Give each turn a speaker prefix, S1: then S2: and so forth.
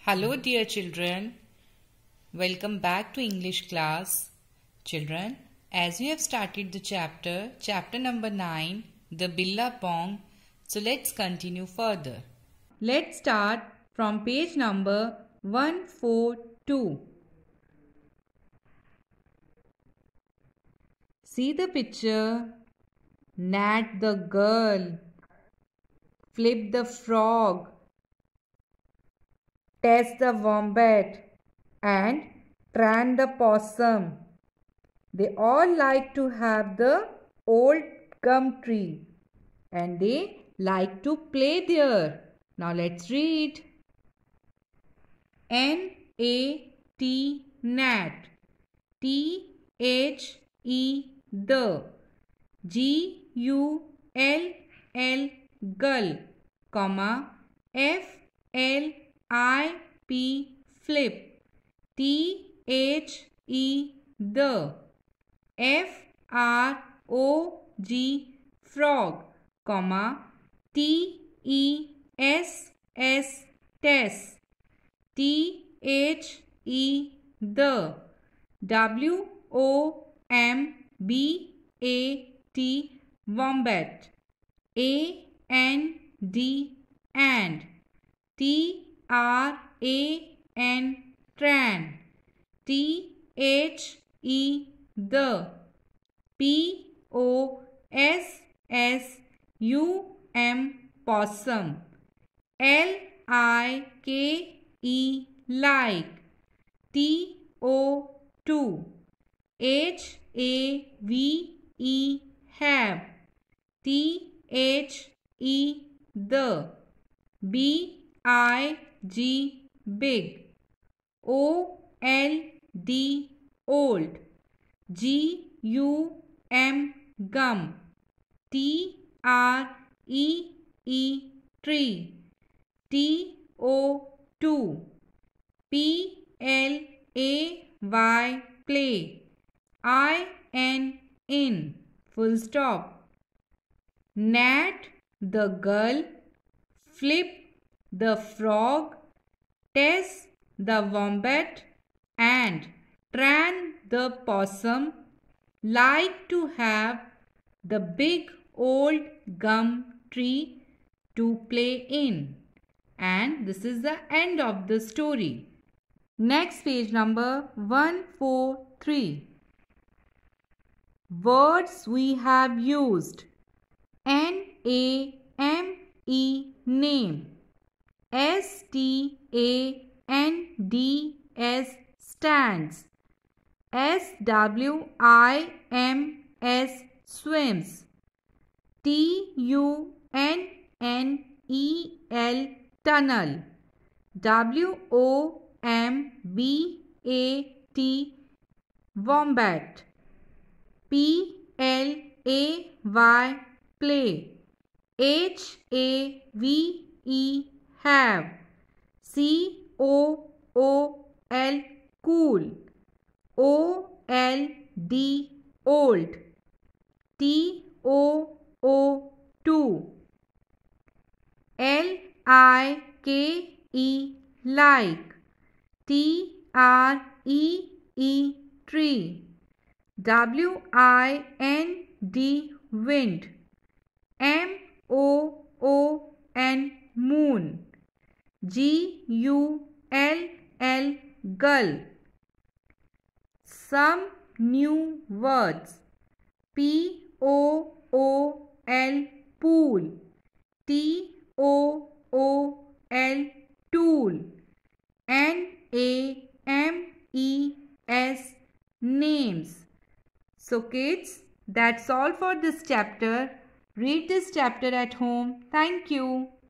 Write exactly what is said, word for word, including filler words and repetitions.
S1: Hello dear children, welcome back to English class. Children, as we have started the chapter, chapter number nine, the Billabong, so let's continue further. Let's start from page number one forty-two. See the picture. Nat the girl, Flip the frog, Tess the wombat, and Tran the possum. They all like to have the old gum tree and they like to play there. Now let's read. N A T Nat, T H E the, G U L L gull, comma, F L I P flip, T H E the, F R O G frog, comma, T E S S tess, T H E the, W O M B A T wombat, A N D and, T R A N tran, T H E the, P O S S U M possum, L I K E like, T O two, H A V E have, T H E the, B I G big, O L D old, G U M gum, T R E E tree, T O two, P L A Y play, I N in, full stop. Nat the gull, Flip the frog, Tess the wombat, and Tran the possum like to have the big old gum tree to play in. And this is the end of the story. Next page number one forty-three. Words we have used. N A M E name, S T A N D S stands, S W I M S swims, T U N N E L tunnel, W O M B A T wombat, P L A Y play, H A V E have, C O O L cool, O L D old, T O O two, L I K E like, T R E E tree, W I N D wind, M O O N moon, G U L L gull. Some new words. P O O L pool, T O O L tool, N A M E S names. So kids, that's all for this chapter. Read this chapter at home. Thank you.